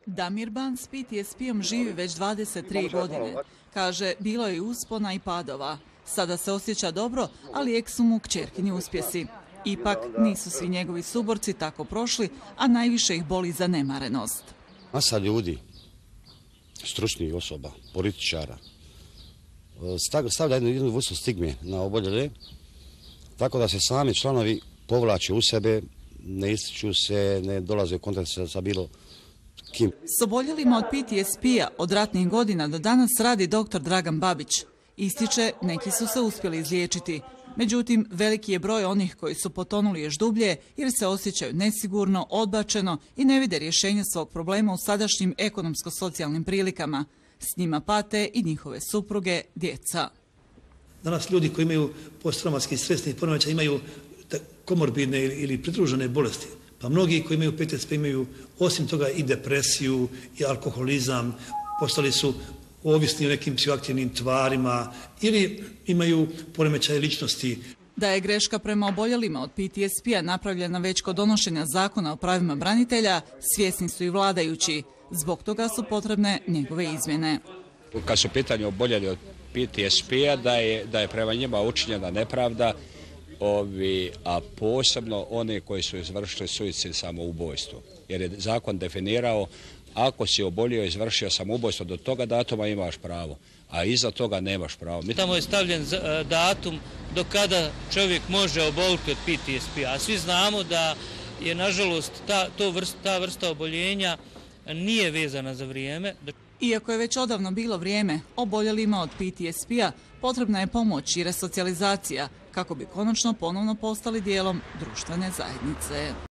Damir Ban s PTSP-om živi već 23 godine. Kaže, bilo je i uspona i padova. Sada se osjeća dobro, ali ek su mu kćerkini uspjesi. Ipak nisu svi njegovi suborci tako prošli, a najviše ih boli zanemarenost. Masa ljudi, stručnih osoba, političara, stavlja jednu vrstu stigme na oboljele, tako da se sami članovi povlače u sebe, ne ističu se, ne dolaze u kontakt sa bilo kim. S oboljelima od PTSP-a od ratnih godina do danas radi dr. Dragan Babić. Ističe, neki su se uspjeli izliječiti. Međutim, veliki je broj onih koji su potonuli još dublje jer se osjećaju nesigurno, odbačeno i ne vide rješenje svog problema u sadašnjim ekonomsko-socijalnim prilikama. S njima pate i njihove supruge, djeca. Danas ljudi koji imaju posttraumatski stresni poremećaj imaju komorbidne ili pridružene bolesti. Pa mnogi koji imaju PTSP imaju osim toga i depresiju i alkoholizam, postali su ovisni o nekim psihoaktivnim tvarima ili imaju poremećaje ličnosti. Da je greška prema oboljelima od PTSP-a napravljena već kod donošenja zakona o pravima branitelja, svjesni su i vladajući. Zbog toga su potrebne njegove izmjene. Kad su pitanje oboljeli od PTSP-a, da je prema njima učinjena nepravda, a posebno one koji su izvršili suicid samoubojstvo. Jer je zakon definirao, ako si obolio i izvršio samoubojstvo, do toga datuma imaš pravo, a iza toga nemaš pravo. Tamo je stavljen datum do kada čovjek može oboliti od PTSP-a, a svi znamo da je, nažalost, ta vrsta oboljenja nije vezana za vrijeme. Iako je već odavno bilo vrijeme, oboljelima od PTSP-a potrebna je pomoć i resocijalizacija kako bi konačno ponovno postali dijelom društvene zajednice.